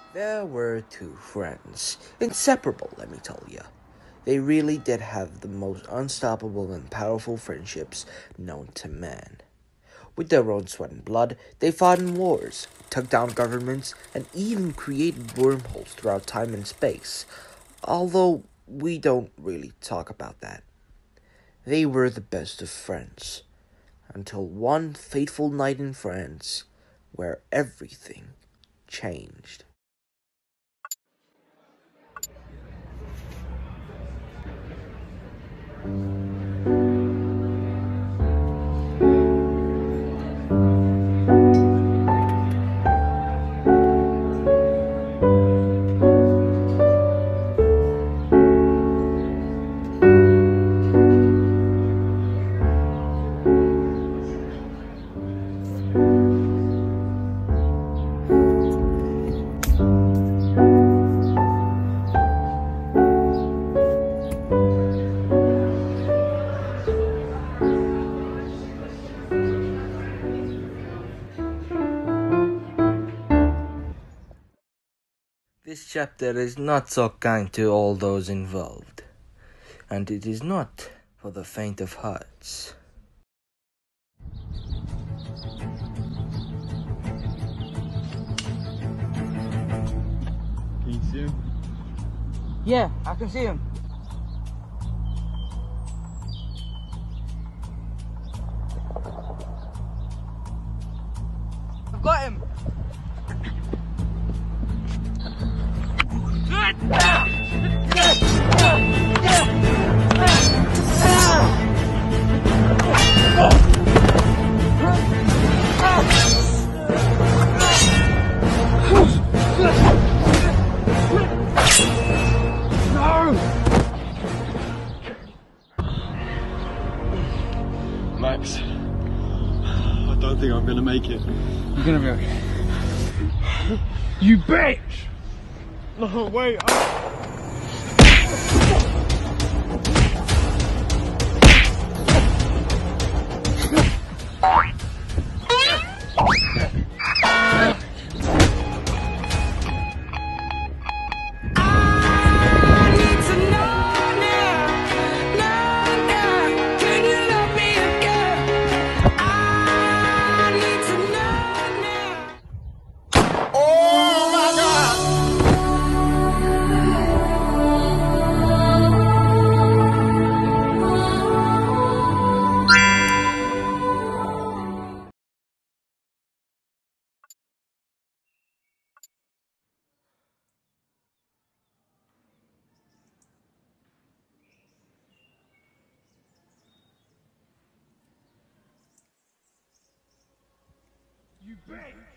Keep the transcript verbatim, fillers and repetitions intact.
There were two friends, inseparable, let me tell you. They really did have the most unstoppable and powerful friendships known to man. With their own sweat and blood, they fought in wars, took down governments, and even created wormholes throughout time and space. Although we don't really talk about that. They were the best of friends, until one fateful night in France, where everything changed. This chapter is not so kind to all those involved, and it is not for the faint of hearts. Can you see him? Yeah, I can see him. I've got him. Max, I don't think I'm gonna make it. You're gonna be okay. You bitch! No, wait. I... You bitch!